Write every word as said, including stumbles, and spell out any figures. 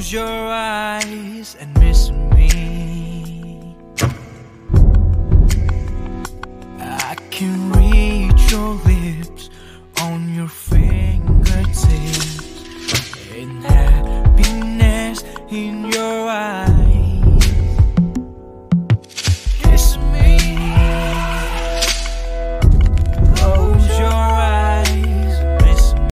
close your eyes and miss me. I can reach your lips